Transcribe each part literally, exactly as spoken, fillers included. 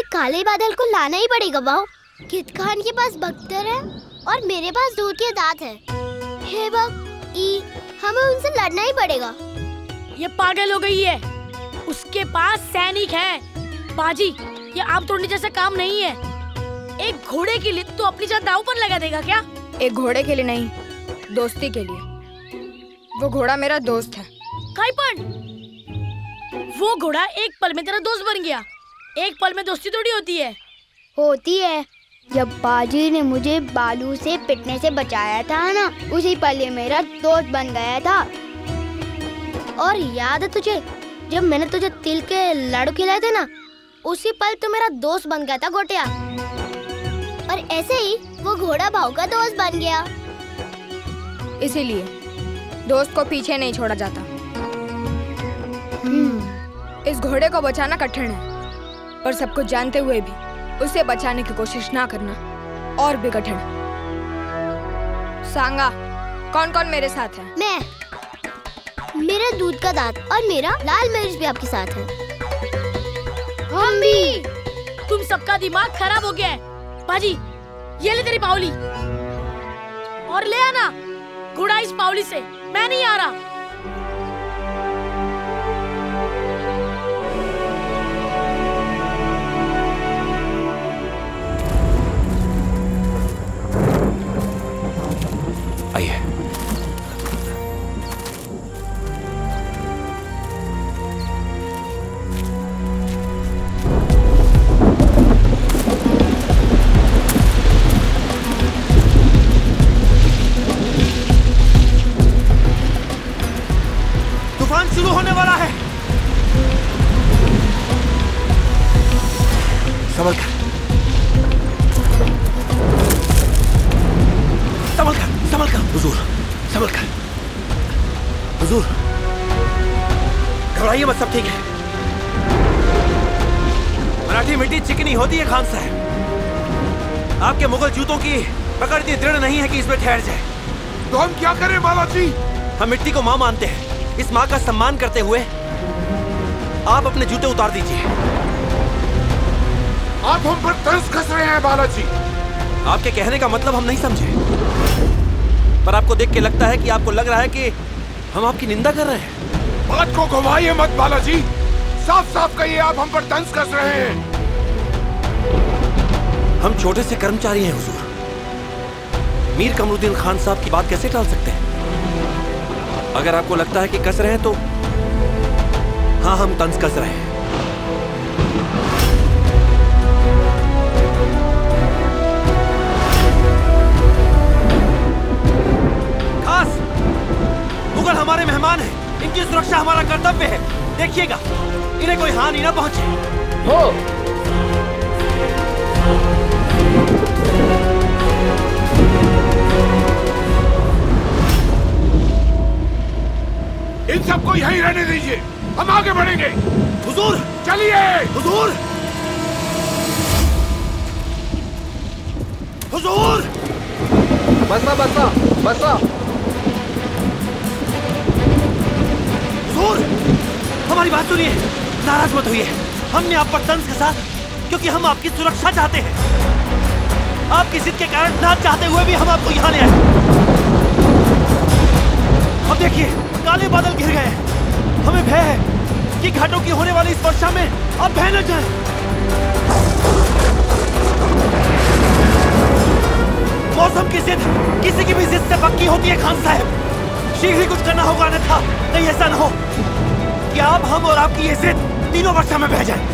काले बादल को लाना ही पड़ेगा बहू। कित खान के पास बख्तर है और मेरे पास दूध के दांत है। हे बक ई, हमें उनसे लड़ना ही पड़ेगा। ये पागल हो गई है, उसके पास सैनिक है। बाजी, ये आम तोड़ने जैसा काम नहीं है। एक घोड़े के लिए तो अपनी जान दांव पर लगा देगा क्या? एक घोड़े के लिए नहीं, दोस्ती के लिए। वो घोड़ा मेरा दोस्त है। काईपन, वो घोड़ा एक पल में तेरा दोस्त बन गया। एक पल में दोस्ती थोड़ी होती है। होती है। जब बाजी ने मुझे बालू से पिटने से बचाया था ना, उसी पल ये मेरा दोस्त बन गया था। और याद है तुझे, जब मैंने तुझे तिल के लाडू खिलाए थे ना, उसी पल तू मेरा दोस्त बन गया था गोटिया। और ऐसे ही वो घोड़ा भाव का दोस्त बन गया। इसीलिए दोस्त को पीछे नहीं छोड़ा जाता। इस घोड़े को बचाना कठिन है, पर सब कुछ जानते हुए भी उसे बचाने की कोशिश ना करना और भी कठिन। सांगा, कौन कौन मेरे साथ है? मैं, मेरा दूध का दांत और मेरा लाल मिर्च भी आपके साथ है। हम भी। तुम सबका दिमाग खराब हो गया है। बाजी, ये ले तेरी पावली और ले आना घोड़ा इस पावली से। मैं नहीं आ रहा। आइए। तूफान शुरू होने वाला है। संभल कर, संभल कर, संभल कर। हुजूर, संभल कर। हुजूर, घबराइए मत, सब ठीक है। मराठी मिट्टी चिकनी होती है खान साहब। आपके मुगल जूतों की पकड़ इतनी दृढ़ नहीं है कि इसमें ठहर जाए। तो हम क्या करें बालाजी? हम मिट्टी को माँ मानते हैं। इस माँ का सम्मान करते हुए आप अपने जूते उतार दीजिए। आप हम पर तंज कस रहे हैं बालाजी। आपके कहने का मतलब हम नहीं समझे, पर आपको देख के लगता है कि आपको लग रहा है कि हम आपकी निंदा कर रहे हैं। बात को घुमाइए मत बालाजी, साफ साफ कहिए आप हम पर तंज कस रहे हैं। हम छोटे से कर्मचारी हैं हुजूर। मीर कमरुद्दीन खान साहब की बात कैसे टाल सकते हैं? अगर आपको लगता है कि कस रहे हैं तो हाँ, हम तंज कस रहे हैं। खास मुगल हमारे मेहमान हैं, इनकी सुरक्षा हमारा कर्तव्य है। देखिएगा इन्हें कोई हानि ना पहुंचे। हो इन सबको यहीं रहने दीजिए, हम आगे बढ़ेंगे। हुजूर चलिए। हुजूर, हुजूर, बसा बसा बसा। हुजूर, हमारी बात सुनिए, नाराज मत होइए। हमने आप पर तंज कसा क्योंकि हम आपकी सुरक्षा चाहते हैं। आपकी जिद के कारण ना चाहते हुए भी हम आपको यहाँ ले आए। अब देखिए काले बादल घिर गए। हमें भय है कि घाटों की होने वाली इस वर्षा में अब बह न जाए। मौसम की जिद किसी की भी जिद से पक्की होती है खान साहब। शीघ्र ही कुछ करना होगा, अन्यथा कहीं ऐसा न हो कि आप, हम और आपकी ये जिद तीनों वर्षा में बह जाए।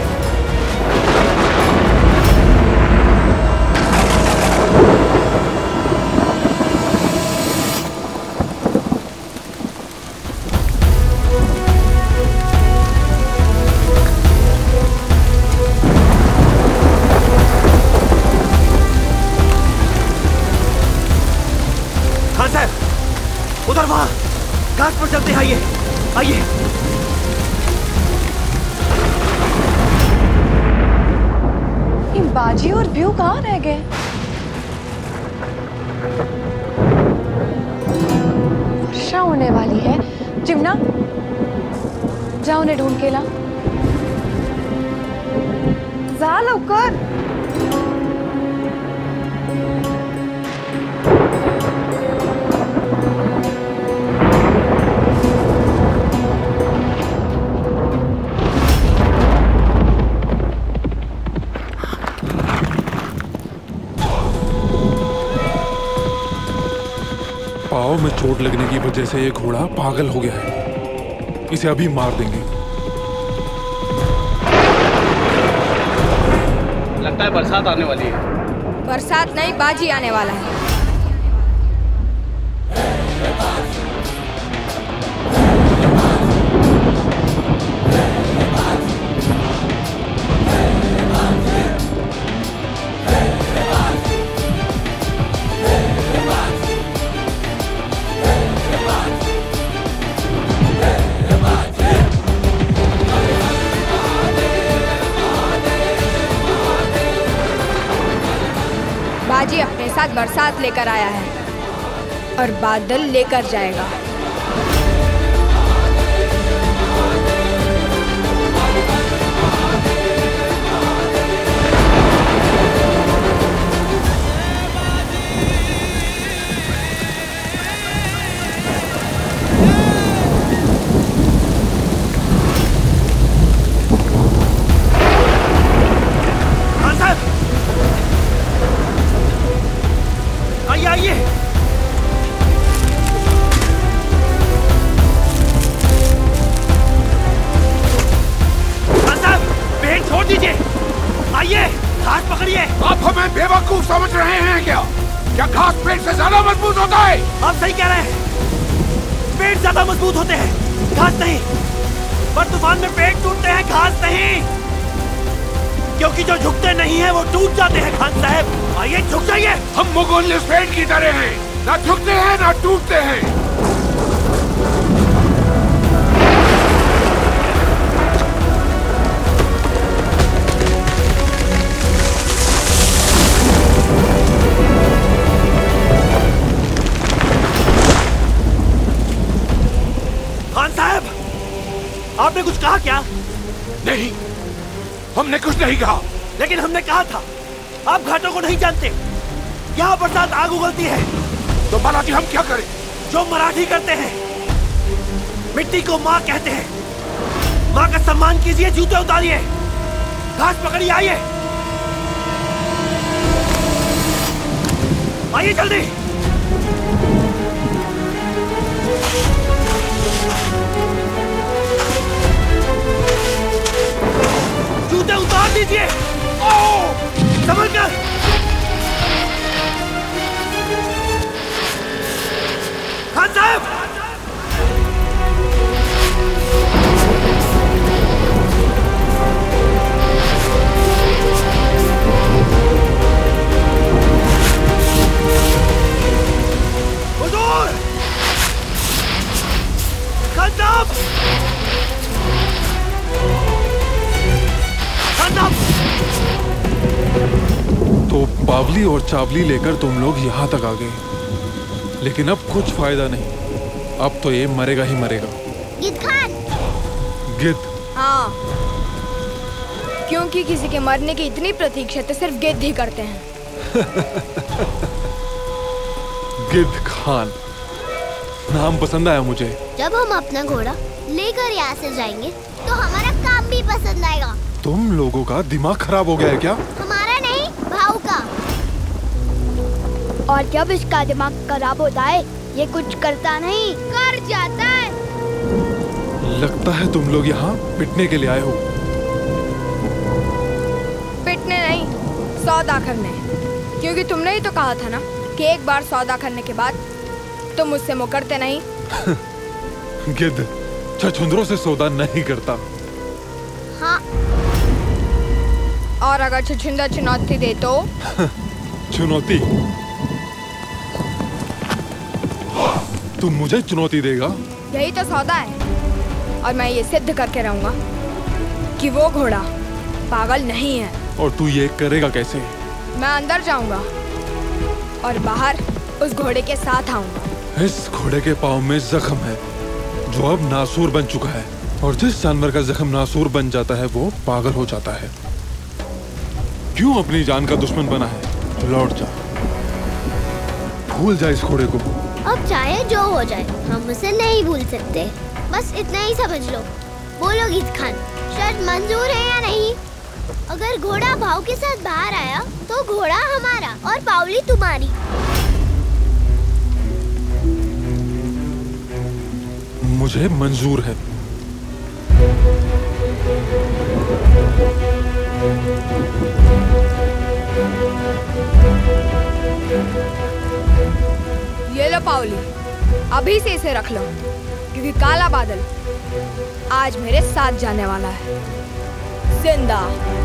उधर वहां घाट पर चलते हैं। आइए आइए। ये बाजी और व्यू कहाँ रह गए? वर्षा होने वाली है। जिमना, जाओ उन्हें ढूंढ के ला। जा लवकर. पाँव में चोट लगने की वजह से ये घोड़ा पागल हो गया है. इसे अभी मार देंगे. लगता है बरसात आने वाली है. बरसात नहीं, बाजी आने वाला है. बाजी अपने साथ बरसात लेकर आया है और बादल लेकर जाएगा. आप हमें बेवकूफ समझ रहे हैं क्या? क्या घास पेड़ से ज्यादा मजबूत होता है? आप सही कह रहे हैं. पेड़ ज्यादा मजबूत होते हैं, घास नहीं. पर तूफान में पेड़ टूटते हैं, घास नहीं. क्योंकि जो झुकते नहीं हैं वो टूट जाते हैं. खान साहब आइए, झुक जाइए. हम मुगल पेड़ की तरह हैं, ना झुकते हैं ना टूटते हैं. आपने कुछ कहा क्या? नहीं, हमने कुछ नहीं कहा. लेकिन हमने कहा था. आप घाटों को नहीं जानते. यहाँ बरसात आग उगलती है. तो बालाजी हम क्या करें? जो मराठी करते हैं. मिट्टी को माँ कहते हैं. माँ का सम्मान कीजिए, जूते उतारिए, घास पकड़िए. आइए आइए जल्दी. जूते उतार दीजिए. ओह, संभल कर. खान साहब, हुजूर, खान साहब, तो बावली और चावली लेकर तुम लोग यहाँ तक आ गए. लेकिन अब कुछ फायदा नहीं. अब तो ये मरेगा ही मरेगा. गिद्ध खान. गिद्ध? हाँ, क्योंकि किसी के मरने की इतनी प्रतीक्षा तो सिर्फ गिद्ध ही करते हैं. गिद्ध खान नाम पसंद आया मुझे. जब हम अपना घोड़ा लेकर यहाँ से जाएंगे तो हमारा काम भी पसंद आएगा. तुम लोगों का दिमाग खराब हो गया है क्या? हमारा नहीं, भाऊ का. और जब इसका दिमाग खराब होता है ये कुछ करता नहीं, कर जाता है. लगता है तुम लोग यहाँ पिटने के लिए आए हो. पिटने नहीं, सौदा करने. क्योंकि तुमने ही तो कहा था ना कि एक बार सौदा करने के बाद तुम मुझसे मुकरते नहीं. गिद्ध छछुंदरों से सौदा नहीं करता. हाँ. और अगर छछुंदर चुनौती दे तो? चुनौती? तुम मुझे चुनौती देगा? यही तो सौदा है. और मैं ये सिद्ध करके रहूंगा कि वो घोड़ा पागल नहीं है. और तू ये करेगा कैसे? मैं अंदर जाऊंगा और बाहर उस घोड़े के साथ आऊंगा. इस घोड़े के पाँव में जख्म है जो अब नासूर बन चुका है. और जिस जानवर का जख्म नासूर बन जाता है वो पागल हो जाता है. क्यों अपनी जान का दुश्मन बना है? लौट जा, भूल जा इस घोड़े को। अब चाहे जो हो जाए, हम उसे नहीं भूल सकते। बस इतना ही समझ लो। बोलो गीत खान, शर्त मंजूर है या नहीं? अगर घोड़ा भाव के साथ बाहर आया तो घोड़ा हमारा और पावली तुम्हारी। मुझे मंजूर है। ये लो पावली, अभी से इसे रख लो, क्योंकि काला बादल आज मेरे साथ जाने वाला है, जिंदा।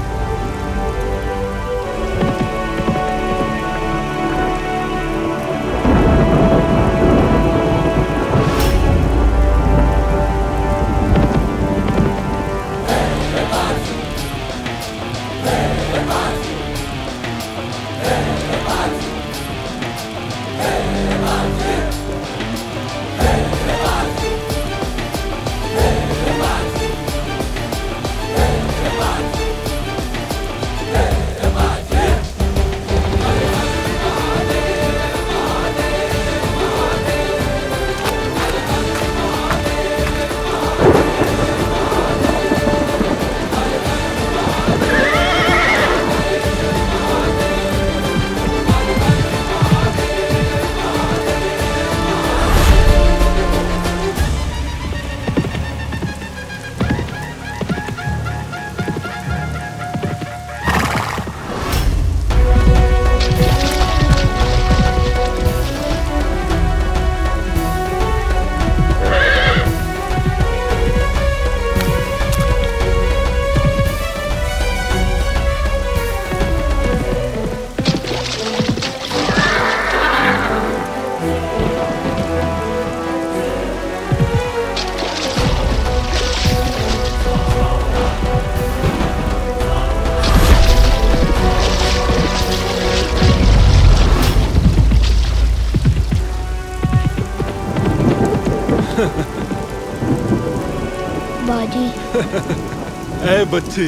बाजी ऐ बच्ची,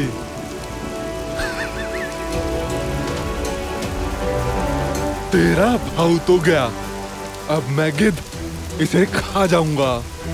तेरा भाव तो गया, अब मैं गिद्ध इसे खा जाऊंगा।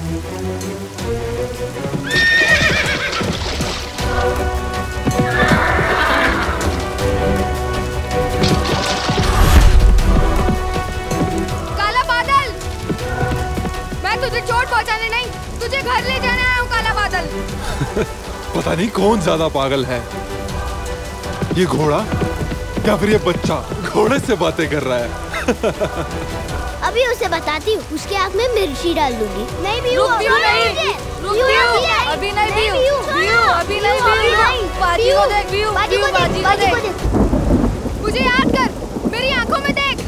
काला बादल, मैं तुझे चोट पहुंचाने नहीं, तुझे घर ले जाने आया हूँ। काला बादल पता नहीं कौन ज्यादा पागल है, ये घोड़ा या फिर ये बच्चा घोड़े से बातें कर रहा है। अभी उसे बताती हूँ, उसके आँख में मिर्ची डाल दूंगी। नहीं भी रुक बियू, नहीं रुक बियू, अभी नहीं बियू, बियू अभी नहीं बियू, बाजी को देख बियू, बियू बाजी को देख, मुझे याद कर, मेरी आंखों में देख।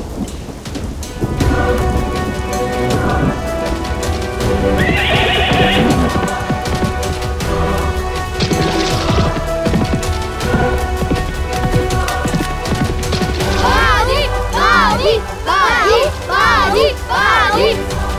बाजी बाजी बाजी बाजी बाजी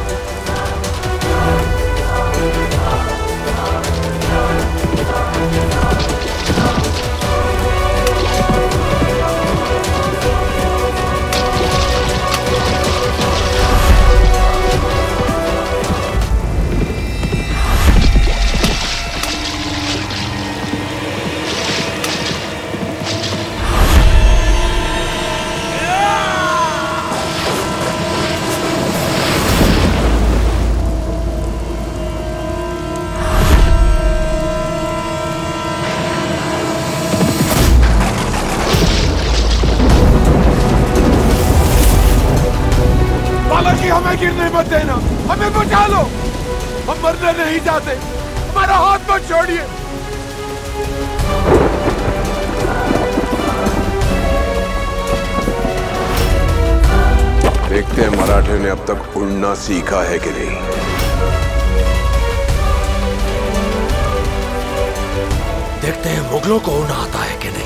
बालाजी, हमें गिरने मत देना, हमें बचा लो, हम मरने नहीं जाते, हमारा हाथ मत छोड़िए। देखते हैं मराठे ने अब तक उड़ना सीखा है कि नहीं। देखते हैं मुगलों को उड़ना आता है कि नहीं।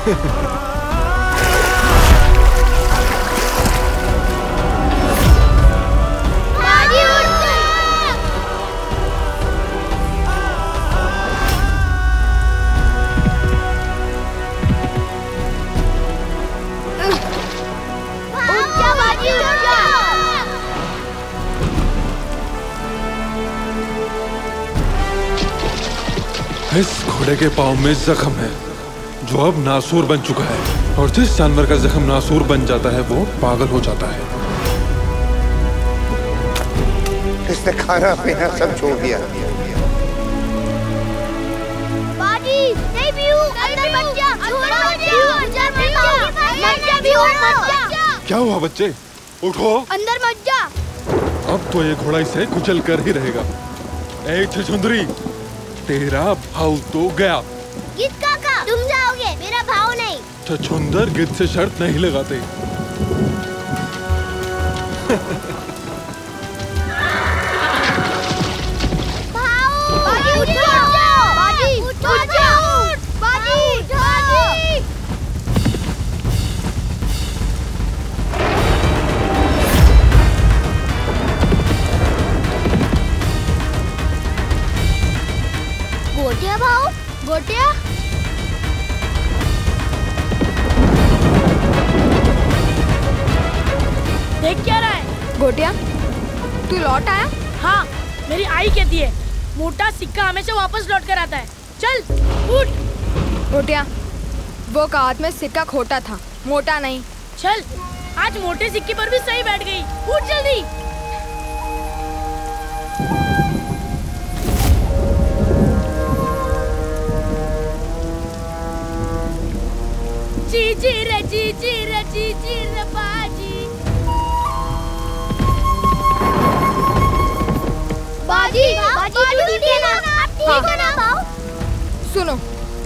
इस घोड़े के पाँव में जख्म है जो अब नासूर बन चुका है, और जिस जानवर का जख्म नासूर बन जाता है वो पागल हो जाता है। इसने खाना पीना सब छोड़ दिया। बाजी, नहीं पीऊ, अंदर मत जा, छोड़ो मत जा। क्या हुआ बच्चे, उठो, अंदर मत जा। अब तो ये घोड़ा इसे कुचल कर ही रहेगा। ए छछुंदरी, तेरा भाव तो गया। गिद्ध काका, तुम जाओगे, मेरा भाव नहीं। छछुंदर गिद्ध से शर्त नहीं लगाते। बाजी, उठ जाओ, बाजी, उठ जाओ, बाजी, बाजी। गोटिया भाऊ, गोटिया। देख क्या रहा है? गोटिया, तू लौट आया? हाँ, मेरी आई कहती है मोटा सिक्का हमेशा वापस लौट कर आता है। चल उठ। गोटिया, वो कहावत में सिक्का खोटा था, मोटा नहीं। चल, आज मोटे सिक्के पर भी सही बैठ गई। उठ जल्दी। जी जी रे जी जी रे जी जी रे बाजी। बाजी, बाजी, तू ठीक है ना? ठीक हो ना भाऊ? सुनो,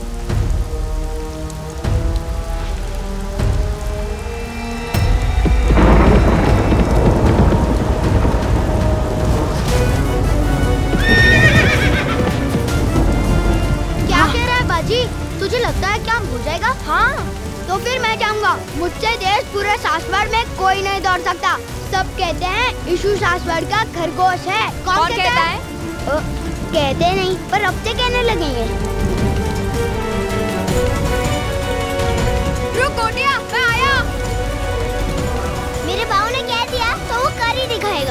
क्या कह रहा है बाजी? तुझे लगता है क्या हम हो जाएगा? हाँ, तो फिर मैं जाऊंगा। मुझसे देश पूरे सासवड़ में कोई नहीं दौड़ सकता। सब कहते हैं इशू सासवड़ का खरगोश है। कौन, कौन कहता, कहता है? है? ओ, कहते नहीं, पर अब से कहने लगेंगे। रुक गोटिया, मैं आया। मेरे बाबू ने कह दिया तो वो कर ही दिखाएगा।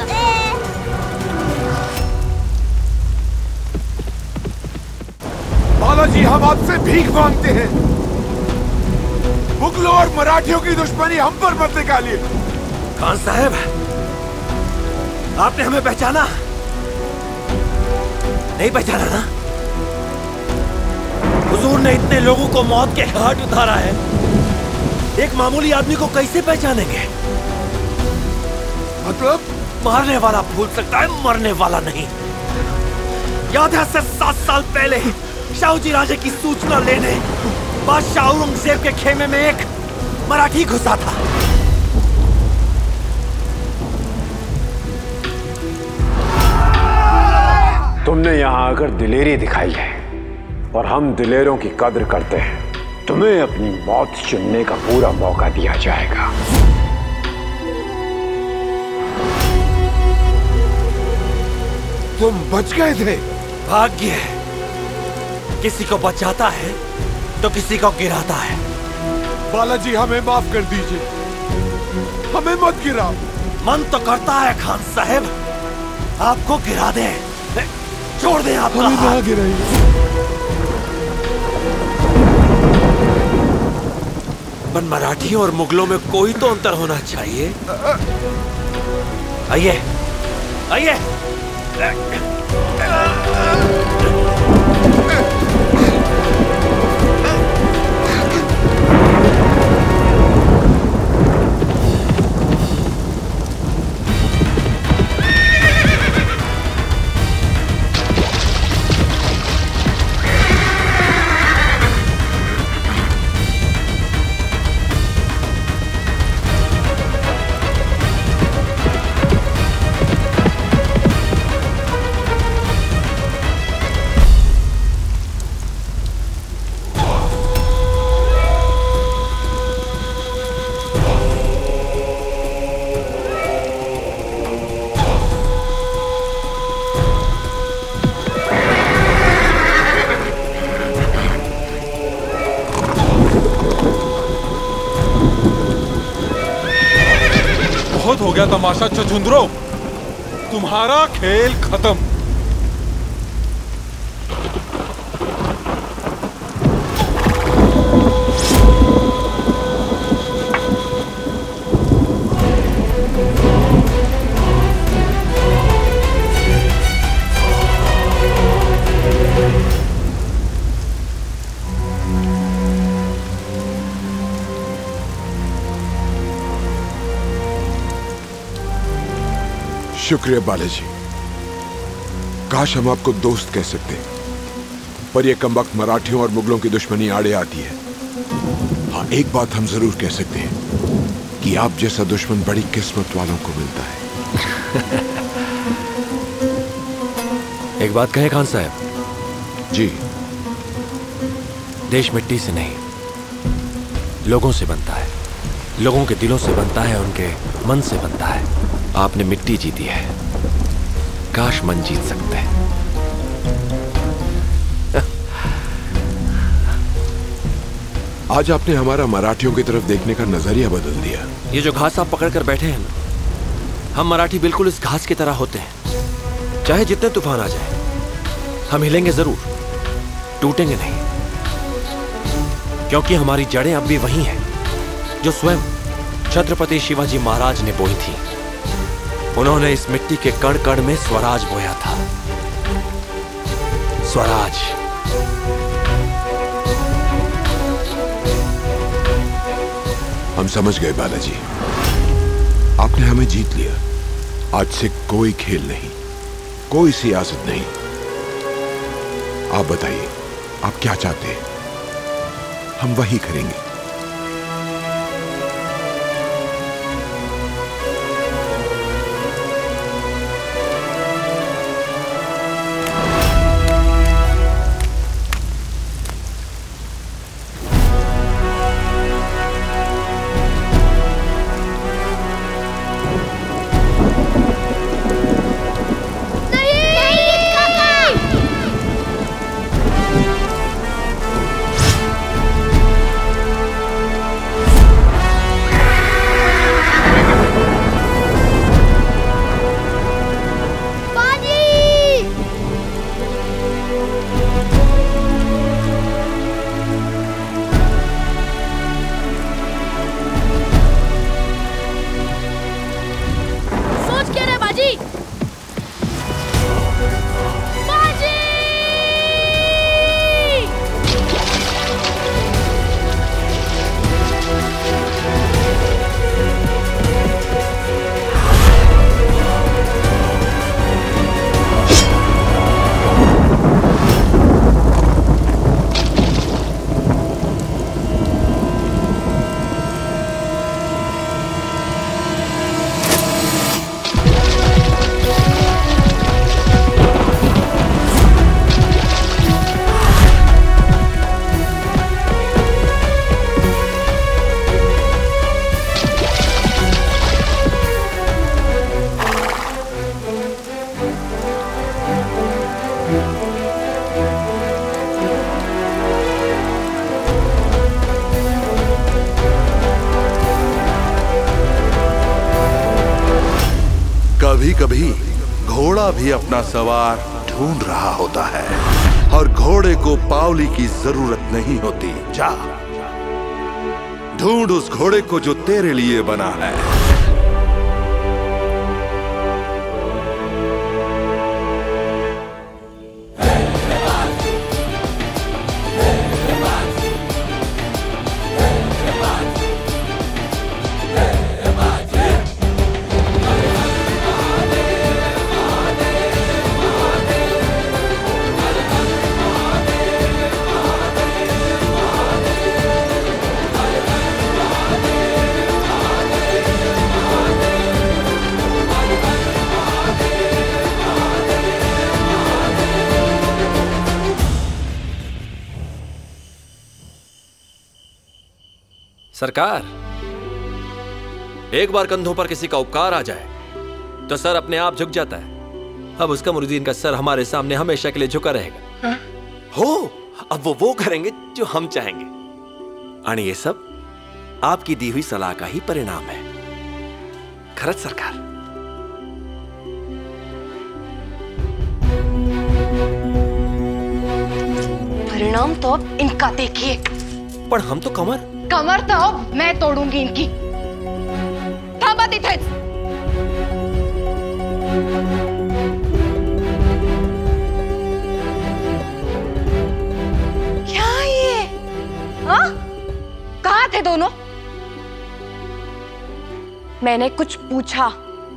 बालाजी, हम आपसे भीख मांगते हैं। मुगलों और मराठियों की दुश्मनी हम पर मत निकालिए। खान साहब, आपने हमें पहचाना? नहीं पहचाना ना? हुजूर ने इतने लोगों को मौत के घाट उतारा है, एक मामूली आदमी को कैसे पहचानेंगे? मतलब? मारने वाला भूल सकता है, मरने वाला नहीं। याद है से सात साल पहले शाहूजी राजे की सूचना लेने बादशाह औरंगजेब के खेमे में एक मराठी घुसा था। तुमने यहाँ आकर दिलेरी दिखाई है और हम दिलेरों की कद्र करते हैं। तुम्हें अपनी मौत चुनने का पूरा मौका दिया जाएगा। तुम बच गए थे। भाग्य है, किसी को बचाता है तो किसी को गिराता है। बालाजी, हमें माफ कर दीजिए, हमें मत गिराओ। मन तो करता है खान साहब आपको गिरा दे, छोड़ दे आपका हमें ना गिराइए। पर मराठियों और मुगलों में कोई तो अंतर होना चाहिए। आइए आइए। गया तमाशा छछुंदरो, तुम्हारा खेल खत्म। शुक्रिया बालाजी। काश हम आपको दोस्त कह सकते, पर यह कमबख्त मराठियों और मुगलों की दुश्मनी आड़े आती है। हाँ, एक बात हम जरूर कह सकते हैं कि आप जैसा दुश्मन बड़ी किस्मत वालों को मिलता है। एक बात कहे खान साहब जी। देश मिट्टी से नहीं, लोगों से बनता है। लोगों के दिलों से बनता है, उनके मन से बनता है। आपने मिट्टी जीती है, काश मन जीत सकते हैं। आज आपने हमारा मराठियों की तरफ देखने का नजरिया बदल दिया। ये जो घास आप पकड़ कर बैठे हैं ना, हम मराठी बिल्कुल इस घास की तरह होते हैं। चाहे जितने तूफान आ जाए, हम हिलेंगे जरूर, टूटेंगे नहीं, क्योंकि हमारी जड़ें अब भी वही हैं जो स्वयं छत्रपति शिवाजी महाराज ने बोई थी। उन्होंने इस मिट्टी के कण कण में स्वराज बोया था। स्वराज। हम समझ गए बालाजी, आपने हमें जीत लिया। आज से कोई खेल नहीं, कोई सियासत नहीं। आप बताइए, आप क्या चाहते हैं? हम वही करेंगे। कभी कभी घोड़ा भी अपना सवार ढूंढ रहा होता है, और घोड़े को पावली की जरूरत नहीं होती। जा ढूंढ उस घोड़े को जो तेरे लिए बना है। सरकार, एक बार कंधों पर किसी का उपकार आ जाए तो सर अपने आप झुक जाता है। अब उसका मुरीदीन का सर हमारे सामने हमेशा के लिए झुका रहेगा। हो, अब वो वो करेंगे जो हम चाहेंगे। और ये सब आपकी दी हुई सलाह का ही परिणाम है। खरंच सरकार। परिणाम तो अब इनका देखिए। पर हम तो कमर कमर तो अब मैं तोड़ूंगी इनकी। थांबा तिथेच। क्या ये? हाँ? कहाँ थे दोनों? मैंने कुछ पूछा।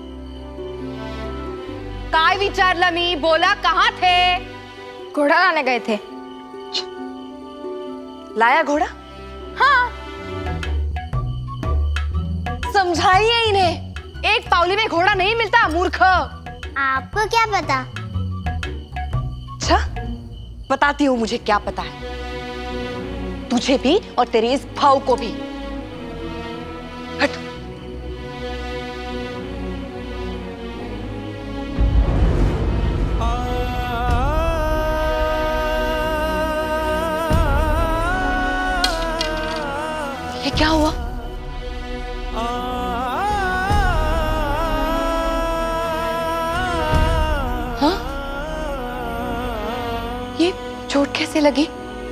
काय विचारला मी, बोला कहाँ थे? घोड़ा लाने गए थे। लाया घोड़ा? हाँ। समझाइए इन्हें, एक पावली में घोड़ा नहीं मिलता मूर्ख। आपको क्या पता? अच्छा, बताती हूँ मुझे क्या पता है। तुझे भी और तेरी इस भाव को भी। हट। ये क्या हुआ? हाँ? ये चोट कैसे लगी?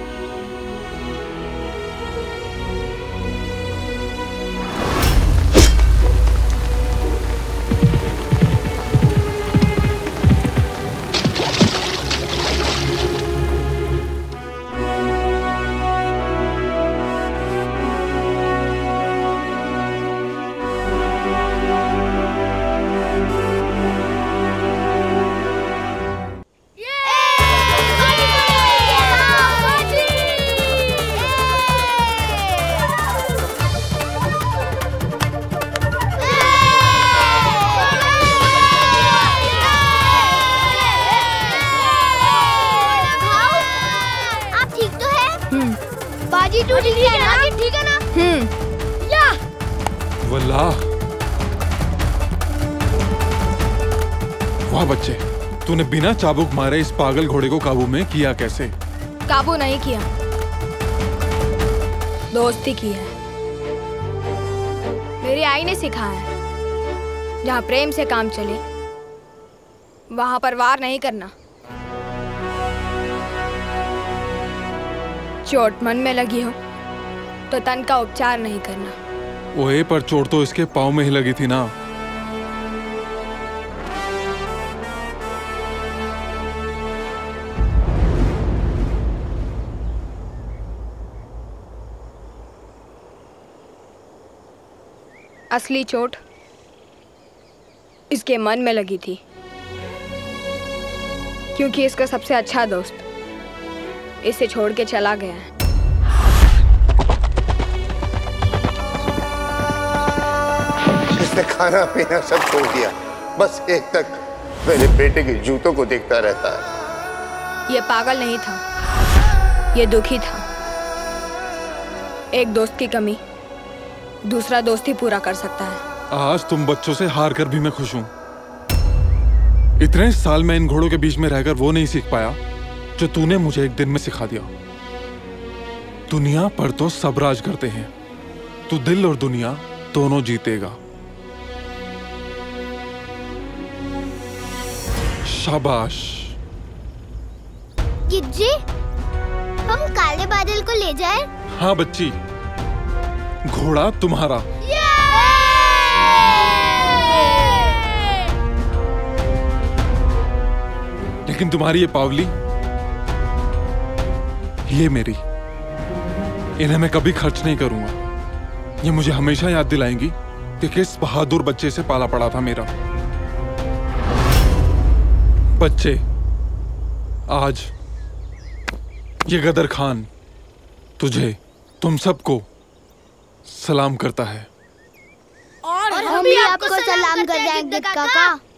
बाजी तू ठीक है ना? ठीक है ना? हम्म। या। वल्लाह। वाह बच्चे, तूने बिना चाबुक मारे इस पागल घोड़े को काबू में किया कैसे? काबू नहीं किया, दोस्ती की है। मेरी आई ने सिखाया है, जहाँ प्रेम से काम चले वहां पर वार नहीं करना। चोट मन में लगी हो तो तन का उपचार नहीं करना। ओए, पर चोट तो इसके पाँव में ही लगी थी ना। असली चोट इसके मन में लगी थी, क्योंकि इसका सबसे अच्छा दोस्त इसे छोड़ के चला गया है। इसने खाना पीना सब छोड़ दिया, बस एक तक मेरे बेटे के जूतों को देखता रहता है। ये पागल नहीं था, ये दुखी था। एक दोस्त की कमी दूसरा दोस्त ही पूरा कर सकता है। आज तुम बच्चों से हार कर भी मैं खुश हूँ। इतने साल में इन घोड़ों के बीच में रहकर वो नहीं सीख पाया जो तूने मुझे एक दिन में सिखा दिया। दुनिया पर तो सब राज करते हैं, तू दिल और दुनिया दोनों जीतेगा। शाबाश। गिज्जी, हम काले बादल को ले जाएं? हाँ बच्ची, घोड़ा तुम्हारा। लेकिन तुम्हारी ये पावली, ये मेरी, इन्हें मैं कभी खर्च नहीं करूंगा। ये मुझे हमेशा याद दिलाएंगी कि किस बहादुर बच्चे से पाला पड़ा था मेरा। बच्चे, आज ये गदर खान तुझे, तुम सबको सलाम करता है। और, और हम भी आपको सलाम कर जाएंगे काका।